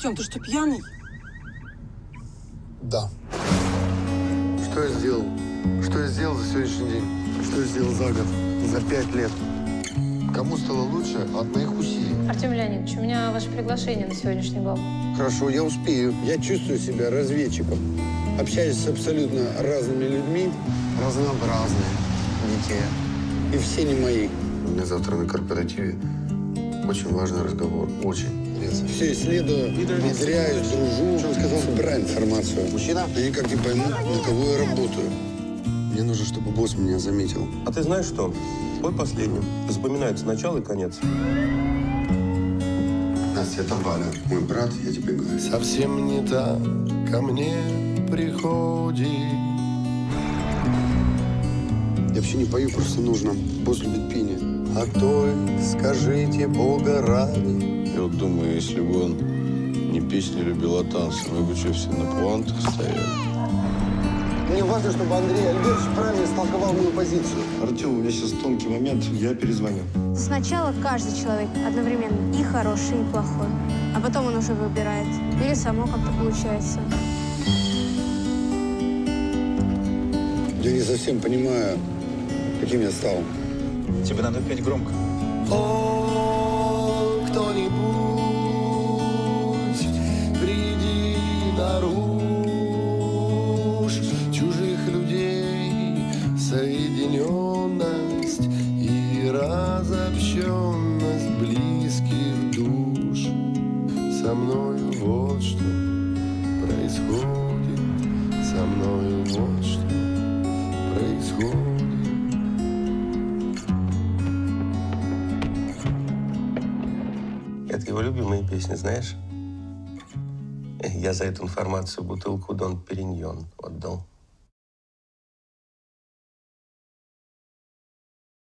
Артем, ты что, пьяный? Да. Что я сделал? Что я сделал за сегодняшний день? Что я сделал за год? За 5 лет? Кому стало лучше от моих усилий? Артем Леонидович, у меня ваше приглашение на сегодняшний бал. Хорошо, я успею. Я чувствую себя разведчиком. Общаюсь с абсолютно разными людьми. Разнообразные детей. И все не мои. У меня завтра на корпоративе очень важный разговор. Очень. Все исследую, внедряюсь, дружу. Что он сказал? Собираю информацию. Мужчина? Я никак не пойму, на кого я работаю. Мне нужно, чтобы босс меня заметил. А ты знаешь что? Твой последний. Запоминается начало и конец. Настя, это Валя. Мой брат, я тебе говорю. Совсем не так ко мне приходит. Я вообще не пою, просто нужно. Босс любит пение. А той скажите Бога ради. Я вот думаю, если бы он не песни любил, а танцы, мы бы что, все на пуантах стояли? Мне важно, чтобы Андрей Альбертович правильно истолковал мою позицию. Артем, у меня сейчас тонкий момент, я перезвоню. Сначала каждый человек одновременно и хороший, и плохой. А потом он уже выбирает. Или само как-то получается. Я не совсем понимаю, каким я стал. Тебе надо петь громко. О, кто-нибудь, приди нарушь чужих людей, соединенность и разобщенность близких душ. Со мною вот что происходит, со мною вот что происходит. Это его любимые песни, знаешь? Я за эту информацию бутылку Дон Периньон отдал.